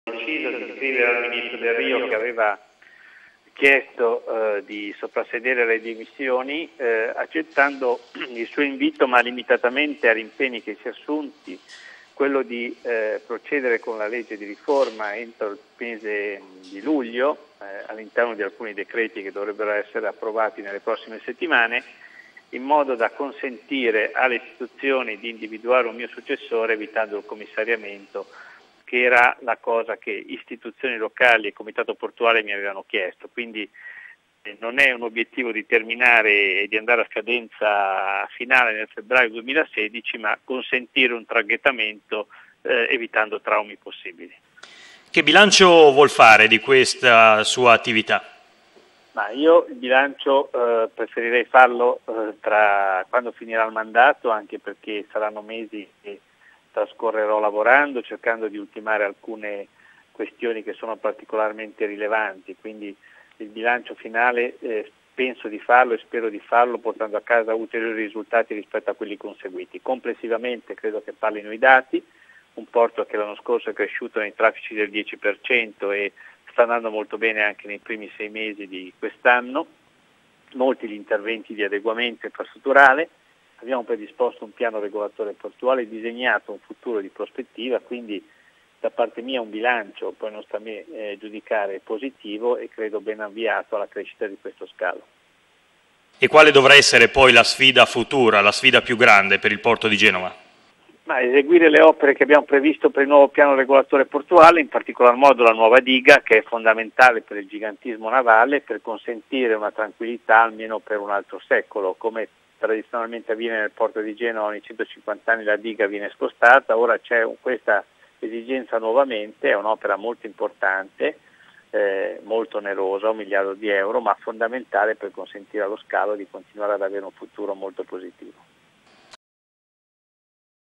deciso di scrivere al ministro Del Rio, che aveva chiesto di soprassedere alle dimissioni, accettando il suo invito, ma limitatamente agli impegni che si è assunti, quello di procedere con la legge di riforma entro il mese di luglio, all'interno di alcuni decreti che dovrebbero essere approvati nelle prossime settimane, in modo da consentire alle istituzioni di individuare un mio successore, evitando il commissariamento, che era la cosa che istituzioni locali e Comitato Portuale mi avevano chiesto. Quindi non è un obiettivo di terminare e di andare a scadenza finale nel febbraio 2016, ma consentire un traghettamento evitando traumi possibili. Che bilancio vuol fare di questa sua attività? Ma io il bilancio preferirei farlo quando finirà il mandato, anche perché saranno mesi che trascorrerò lavorando, cercando di ultimare alcune questioni che sono particolarmente rilevanti, quindi il bilancio finale penso di farlo e spero di farlo portando a casa ulteriori risultati rispetto a quelli conseguiti. Complessivamente credo che parlino i dati, un porto che l'anno scorso è cresciuto nei traffici del 10% e sta andando molto bene anche nei primi 6 mesi di quest'anno, molti gli interventi di adeguamento infrastrutturale. Abbiamo predisposto un piano regolatore portuale, disegnato un futuro di prospettiva, quindi da parte mia un bilancio, poi non sta a me giudicare, positivo e credo ben avviato alla crescita di questo scalo. E quale dovrà essere poi la sfida futura, la sfida più grande per il porto di Genova? Ma eseguire le opere che abbiamo previsto per il nuovo piano regolatore portuale, in particolar modo la nuova diga, che è fondamentale per il gigantismo navale, per consentire una tranquillità almeno per un altro secolo, come tradizionalmente avviene nel porto di Genova. Ogni 150 anni la diga viene spostata, ora c'è questa esigenza nuovamente, è un'opera molto importante, molto onerosa, 1 miliardo di euro, ma fondamentale per consentire allo scalo di continuare ad avere un futuro molto positivo.